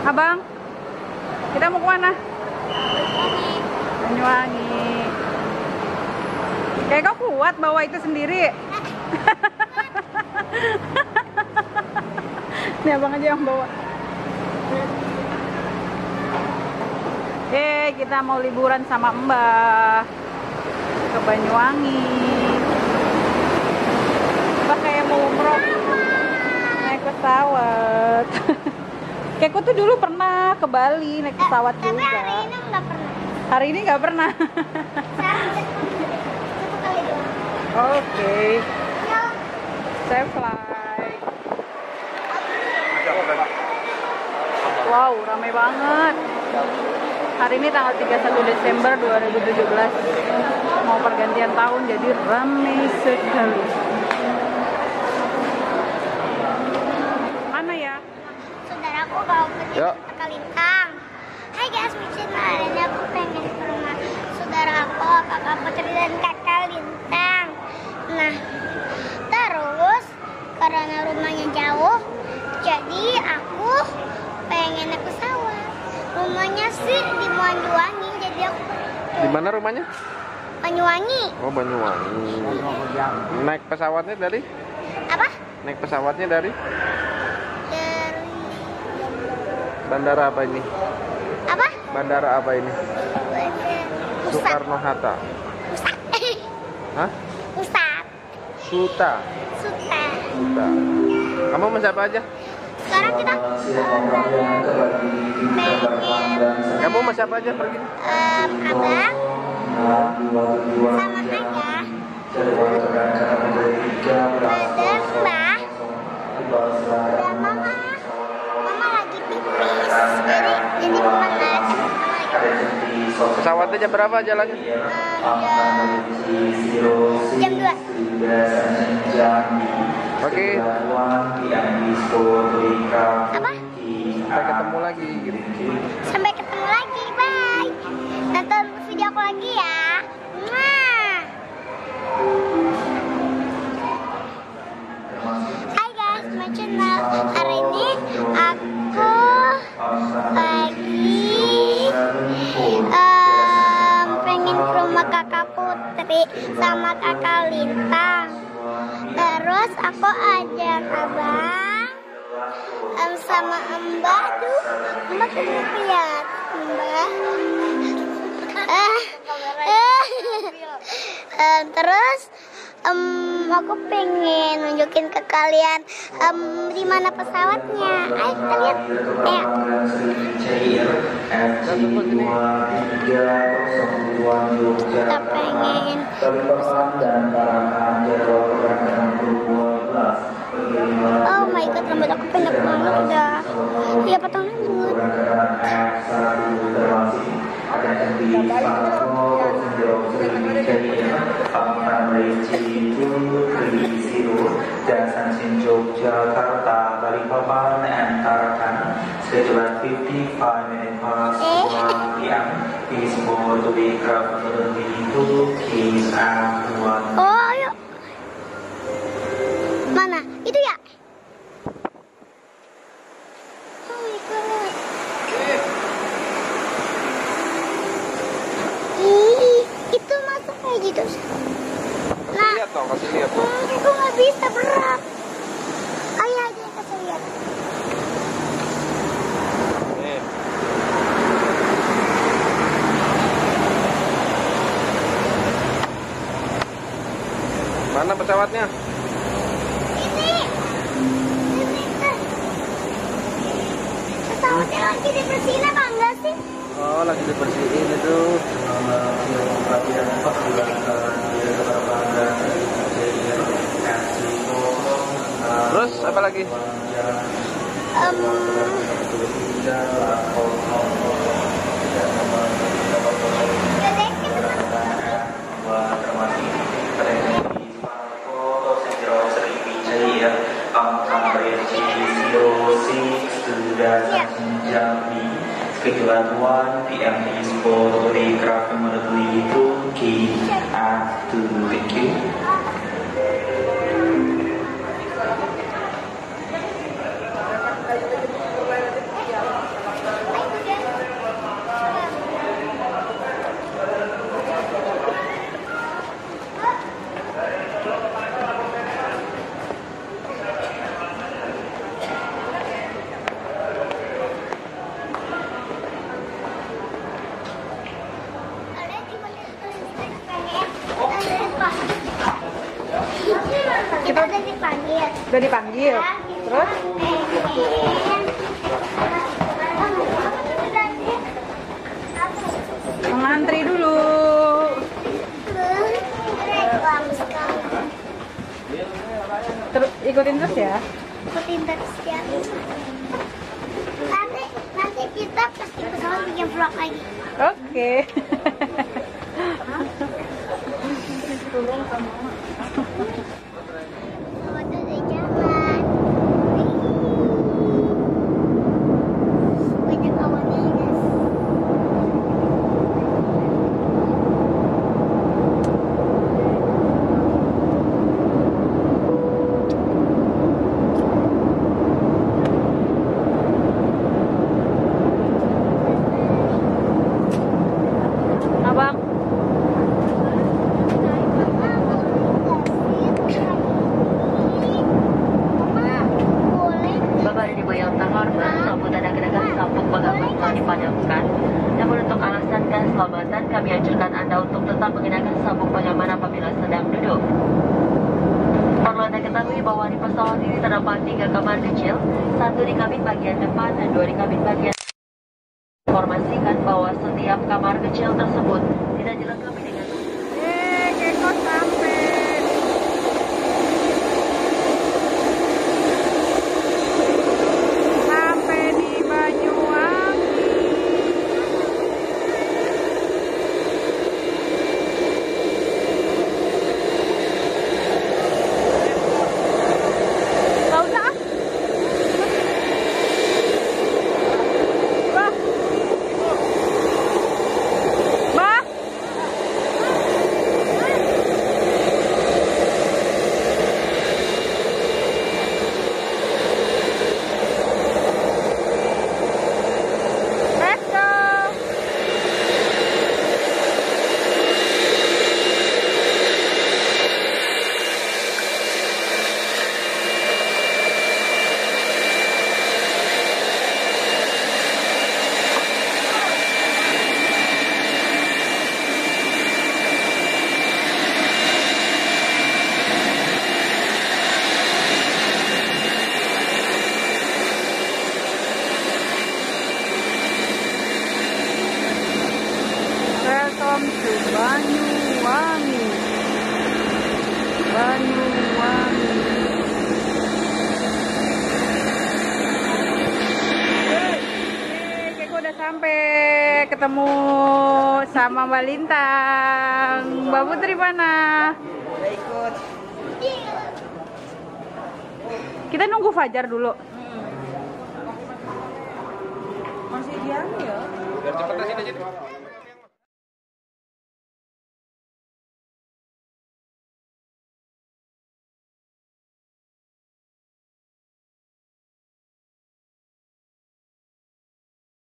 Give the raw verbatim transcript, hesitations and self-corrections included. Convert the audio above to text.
Abang, kita mau kemana? Banyuwangi. Kayak kau kuat bawa itu sendiri. Ini abang aja yang bawa. Eh, kita mau liburan sama Mbah ke Banyuwangi. Mbah kayak mau umroh naik pesawat. Kayak aku tuh dulu pernah ke Bali naik pesawat eh, juga. Tapi hari ini nggak pernah. Hari ini nggak pernah. Satu kali doang. Oke, okay. Ya. Safe flight. Wow, ramai banget. Hari ini tanggal tiga puluh satu Desember dua ribu tujuh belas. Mau pergantian tahun jadi ramai sekali. Mana ya? Saudaraku bawa pergi Yuk. ke Kalintang. Hai guys, Micin, hari ini aku pengen ke rumah saudara aku, kakak Putri dan kakak Lintang. Nah, terus karena rumahnya jauh, jadi aku pengen naik pesawat. Rumahnya sih di Banyuwangi, jadi aku Di mana rumahnya? Banyuwangi. Oh, Banyuwangi. Naik pesawatnya dari? Apa? Naik pesawatnya dari? Dari Bandara apa ini? apa? Bandara apa ini? Pusat. Soekarno-Hatta. Pusat. Hah? Pusat. Suta. Suta. Suta. Kamu sama siapa aja? Sekarang kita pengen Kamu sama siapa aja pergi? um, abang sama ayah ada mbah dan mama. Mama lagi pipis, jadi jadi mama nggak ada. Pesawatnya jam berapa jalannya? Um, jam jam dua. Oke. Apa? Sampai ketemu lagi gitu. Sampai ketemu lagi, bye. Nonton video aku lagi ya. Mwah. Hai guys, my channel. Hari ini aku lagi um, pengen ke rumah kakak Putri sama kakak Lintang. Terus aku ajak abang um, sama Mbak tuh. Mbak tuh lihat Mbak. Eh, eh. Um, terus um, aku pengen nunjukin ke kalian um, di mana pesawatnya. Ayo kita lihat. Ayo. Kita pengen oh my god, rambut aku pendek banget udah. Iya, potong rambut. Yogyakarta, Balikpapan, and Tarakan. Scheduled fifty-five minutes past one p m Please board to be craft to keys and one. Oh, ayo. Mana? Itu ya? Oh my god. Ih, itu masuk kayak gitu. Kasih lihat dong, kasih lihat dong. Hmm, aku nggak bisa, berat. Ayo aja yang kasih lihat. Nih. Mana pesawatnya? Ini. Ini kan. Pesawatnya lagi dibersihin apa enggak sih? Oh, lagi dibersihin itu. Terus apa lagi? Um, Scheduled one p m is for photograph immediately to key and to thank you. udah dipanggil. Udah dipanggil. Terus? Mengantri dulu. Terus ikutin terus ya. Ikutin terus ya. Nanti nanti kita pasti pesawat bikin vlog lagi. Oke. Waktu di jalan. Banyak awannya guys. Abang. Bapak dan Ibu yang terhormat, sambutan agregat Kampung Bagaman telah dipadamkan. Namun untuk alasan keselamatan, kami anjurkan Anda untuk tetap mengenakan sabuk pengaman apabila sedang duduk. Perlu Anda ketahui bahwa di pesawat ini terdapat tiga kamar kecil, satu di kabin bagian depan dan dua di kabin bagian. Informasikan bahwa setiap kamar kecil tersebut tidak dilengkapi dengan Eh, Keko sampai. Sampai di Banyuwangi. Nggak usah ah. Bah. Bah. Let's go. Welcome to Banyuwangi. Banyuwangi. Yeay, Keko udah sampai, ketemu sama Mbak Lintang. Mbak Putri mana? Kita nunggu Fajar dulu. Masih diam ya? Biar cepet aja.